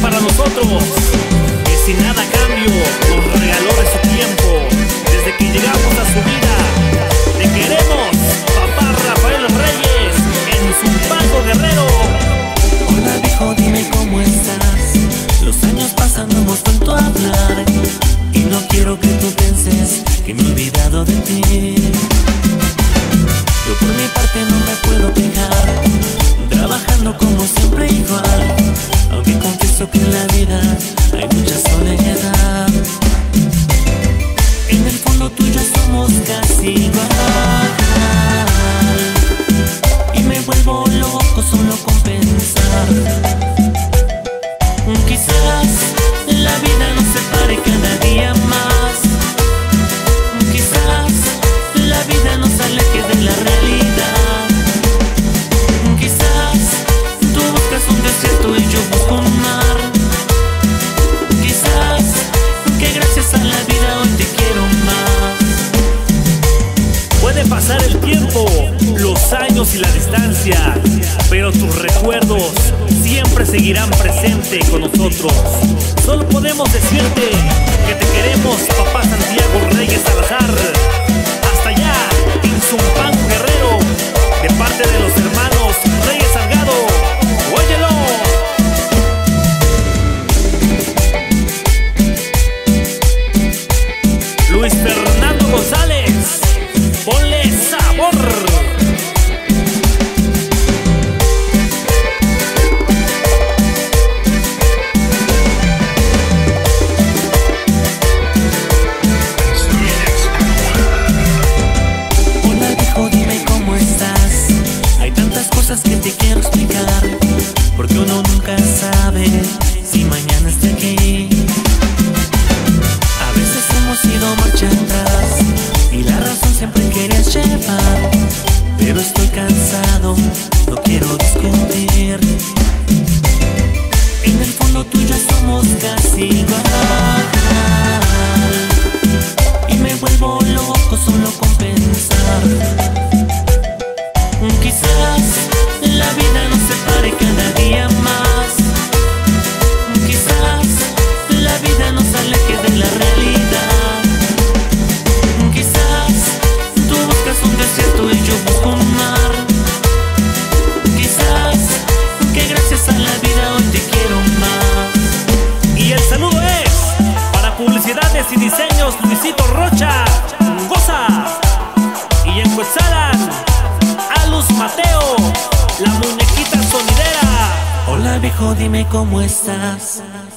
para nosotros, que sin nada a cambio nos regaló de su tiempo. Desde que llegamos a su vida, te queremos, papá Rafael Reyes, en Zumpango, Guerrero. Hola viejo, dime cómo estás. Los años pasan, no hemos vuelto a hablar, y no quiero que tú pienses que me he olvidado de ti. Yo por mi parte no me puedo quejar, trabajando como siempre igual, aunque confieso que en la vida hay mucha soledad. En el fondo tú y yo somos casi igual, y me vuelvo loco solo con pensar. Quizás la vida nos separe cada día más, quizás la vida nos aleje de la realidad. Quizás tú buscas un desierto y yo busco un mar. Quizás que gracias a la vida hoy te quiero más. Puede pasar el tiempo, los años y la distancia, pero tus recuerdos siempre seguirán presentes con nosotros. Solo podemos decirte que te queremos, papá Santiago Reyes Salazar. Hasta allá, en Zumpango, Guerrero, de parte de los hermanos Reyes Salgado. ¡Óyelo! Luis Fernando González, ponle sabor. Que te quiero explicar, porque uno nunca sabe si mañana está aquí. A veces hemos ido marcha atrás y la razón siempre querías llevar, pero estoy cansado, no quiero discutir. En el fondo tú y yo somos casi igual, y me vuelvo loco solo con pensar. Quizás la vida nos separe cada día más, quizás la vida nos aleje de la realidad. Quizás tú buscas un desierto y yo busco un mar. Quizás que gracias a la vida hoy te quiero más. Y el saludo es para publicidades y diseños Luisito Rocha, Goza. Y en Cuetzalan, Alus Mateo, la muñequita sonidera. Hola viejo, dime cómo estás.